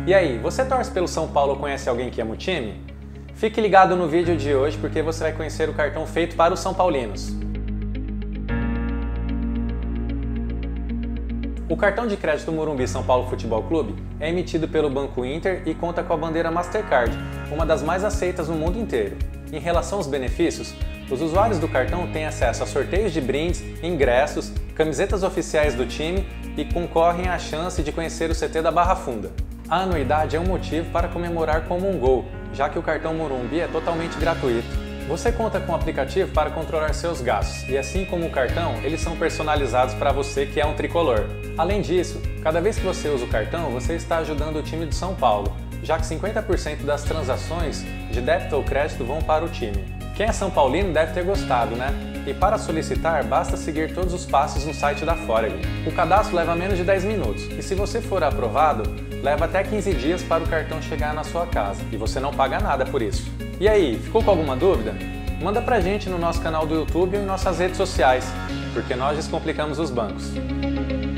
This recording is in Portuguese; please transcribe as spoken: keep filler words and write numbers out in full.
E aí, você torce pelo São Paulo ou conhece alguém que ama o time? Fique ligado no vídeo de hoje porque você vai conhecer o cartão feito para os São Paulinos. O cartão de crédito Morumbi São Paulo Futebol Clube é emitido pelo Banco Inter e conta com a bandeira Mastercard, uma das mais aceitas no mundo inteiro. Em relação aos benefícios, os usuários do cartão têm acesso a sorteios de brindes, ingressos, camisetas oficiais do time e concorrem à chance de conhecer o C T da Barra Funda. A anuidade é um motivo para comemorar como um gol, já que o cartão Morumbi é totalmente gratuito. Você conta com o aplicativo para controlar seus gastos e, assim como o cartão, eles são personalizados para você que é um tricolor. Além disso, cada vez que você usa o cartão, você está ajudando o time de São Paulo, já que cinquenta por cento das transações de débito ou crédito vão para o time. Quem é São Paulino deve ter gostado, né? E para solicitar, basta seguir todos os passos no site da Foreign. O cadastro leva menos de dez minutos e, se você for aprovado, leva até quinze dias para o cartão chegar na sua casa e você não paga nada por isso. E aí, ficou com alguma dúvida? Manda pra gente no nosso canal do YouTube ou em nossas redes sociais, porque nós descomplicamos os bancos.